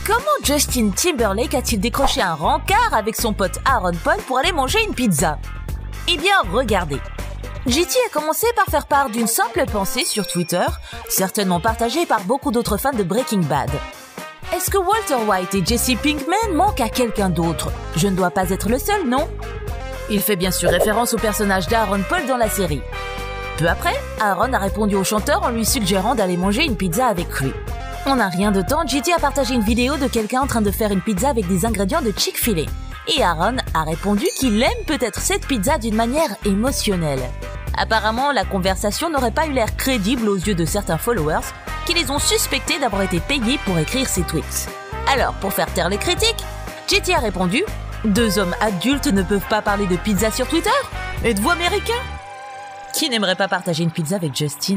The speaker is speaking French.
Comment Justin Timberlake a-t-il décroché un rencard avec son pote Aaron Paul pour aller manger une pizza? Eh bien, regardez. JT a commencé par faire part d'une simple pensée sur Twitter, certainement partagée par beaucoup d'autres fans de Breaking Bad. Est-ce que Walter White et Jesse Pinkman manquent à quelqu'un d'autre? Je ne dois pas être le seul, non? Il fait bien sûr référence au personnage d'Aaron Paul dans la série. Peu après, Aaron a répondu au chanteur en lui suggérant d'aller manger une pizza avec lui. En un rien de temps, JT a partagé une vidéo de quelqu'un en train de faire une pizza avec des ingrédients de Chick-fil-A. Et Aaron a répondu qu'il aime peut-être cette pizza d'une manière émotionnelle. Apparemment, la conversation n'aurait pas eu l'air crédible aux yeux de certains followers qui les ont suspectés d'avoir été payés pour écrire ces tweets. Alors, pour faire taire les critiques, JT a répondu « Deux hommes adultes ne peuvent pas parler de pizza sur Twitter? Êtes-vous américain ?» Qui n'aimerait pas partager une pizza avec Justin ?